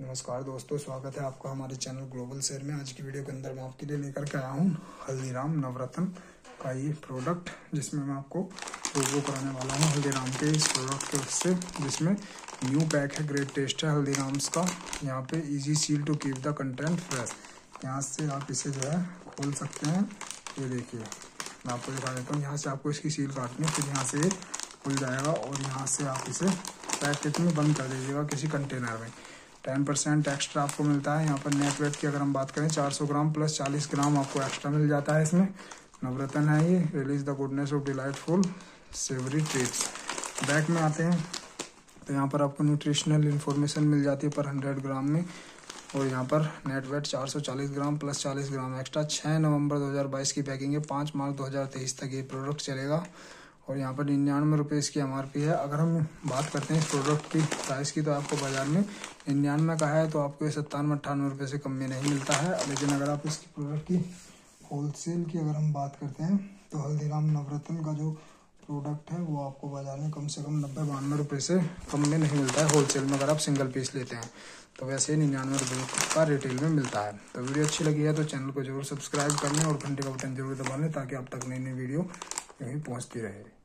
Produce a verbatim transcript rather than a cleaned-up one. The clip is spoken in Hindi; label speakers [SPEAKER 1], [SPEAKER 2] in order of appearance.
[SPEAKER 1] नमस्कार दोस्तों, स्वागत है आपका हमारे चैनल ग्लोबल शेयर में। आज की वीडियो के अंदर मैं आपके लिए लेकर के आया हूँ हल्दीराम नवरत्न का ये प्रोडक्ट, जिसमें मैं आपको रिव्यू कराने वाला हूँ हल्दीराम के इस प्रोडक्ट के उससे, जिसमें न्यू पैक है, ग्रेट टेस्ट है हल्दीराम्स का। यहाँ पे easy seal to keep the content fresh. यहाँ से आप इसे जो है खोल सकते हैं। ये देखिए, मैं आपको दिखा देता हूँ। यहाँ से आपको इसकी सील काटनी है, फिर यहाँ से खुल जाएगा और यहाँ से आप इसे पैकेट में बंद कर दीजिएगा किसी कंटेनर में। टेन परसेंट एक्स्ट्रा आपको मिलता है। यहाँ पर नेट वेट की अगर हम बात करें चार सौ ग्राम प्लस चालीस ग्राम आपको एक्स्ट्रा मिल जाता है इसमें। नवरत्न है ये, release the goodness of delightful savory treats. Back में आते हैं तो यहाँ पर आपको न्यूट्रिशनल इन्फॉर्मेशन मिल जाती है पर हंड्रेड ग्राम में। और यहाँ पर नेट वेट चार सौ चालीस ग्राम प्लस चालीस ग्राम एक्स्ट्रा। छः नवंबर दो हज़ार बाईस की पैकिंग है, पाँच मार्च दो हज़ार तेईस तक ये प्रोडक्ट चलेगा। और यहाँ पर निन्यानवे रुपये इसकी एम आर पी है। अगर हम बात करते हैं इस प्रोडक्ट की प्राइस की, तो आपको बाज़ार में निन्यानवे का है तो आपको ये सत्तानवे अट्ठानवे रुपये से कम में नहीं मिलता है। लेकिन अगर आप इसकी प्रोडक्ट की होलसेल की अगर हम बात करते हैं तो हल्दीराम नवरत्न का जो प्रोडक्ट है वो आपको बाज़ार में कम से कम नब्बे बानवे रुपये से कम में नहीं मिलता है होलसेल में। अगर आप सिंगल पीस लेते हैं तो वैसे निन्यानवे रुपये का रिटेल में मिलता है। तो वीडियो अच्छी लगी है तो चैनल को जरूर सब्सक्राइब कर लें और घंटे का बटन जरूर दबा लें, ताकि अब तक नई नई वीडियो यहीं पहुँचती रहे।